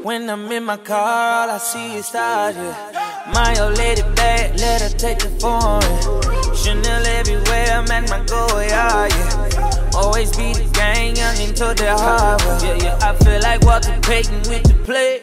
When I'm in my car, all I see is stars, yeah. My old lady bad, let her take the foreign. Chanel everywhere, I'm at my go, yeah, yeah. Always be the gang, young into the hard way. Yeah, yeah, I feel like Walter Payton with the play.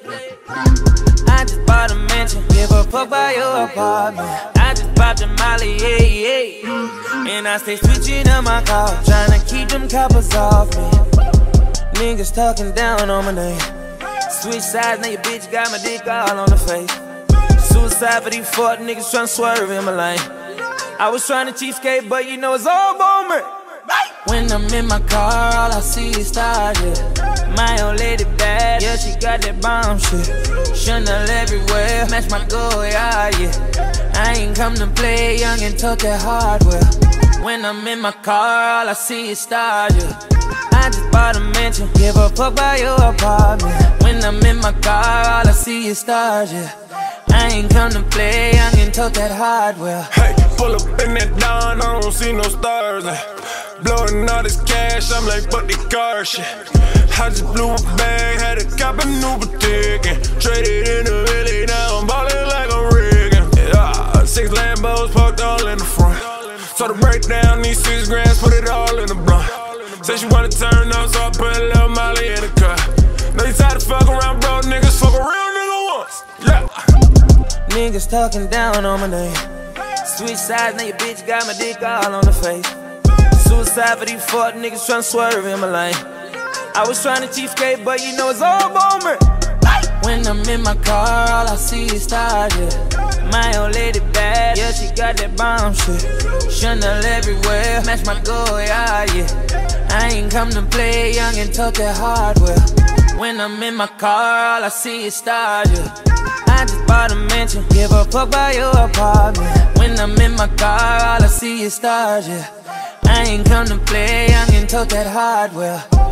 I just bought a mansion, give a fuck by your apartment. I just popped a Molly, yeah, yeah. And I stay switching up my car, tryna keep them coppers off me. Niggas talking down on my name. Switch sides, now your bitch got my dick all on the face. Suicide for these fuck niggas tryna swerve in my lane. I was tryna cheapskate, but you know it's all moment. When I'm in my car, all I see is stars, yeah. My old lady bad, yeah, she got that bomb shit. Chanel everywhere, match my go, yeah, yeah. I ain't come to play, young and took that hardware. When I'm in my car, all I see is stars, yeah. I just bought a mansion, give a fuck by your apartment. When I'm in my car, all I see is stars, yeah. I ain't come to play, young and took that hardware. Hey, pull up in that dawn, I don't see no stars. Blowing all this cash, I'm like, fuck the car shit. I just blew a bag, had to cop a new boutique and traded in the Philly, now I'm ballin' like I'm Reagan. Yeah, 6 Lambos parked all in the front. So to break down these 6 grams, put it all in the blunt. Say she wanna turn up, so I put a little Molly in the car. Know you tired of fuck around, bro, niggas fuck a real nigga once. Yeah. Niggas talking down on my name. Switch sides, now your bitch got my dick all on the face. Suicide for these fuck niggas tryna swerve in my lane. I was tryna cheapskate, but you know it's all moment. When I'm in my car, all I see is stars, yeah. My old lady bad, yeah, she got that bomb shit. Chanel everywhere, match my go, yeah, yeah. I ain't come to play, young and took that hardware. When I'm in my car, all I see is stars, yeah. I just bought a mansion, give a fuck by your apartment. When I'm in my car, all I see is stars, yeah. I ain't come to play, young and took that hardware.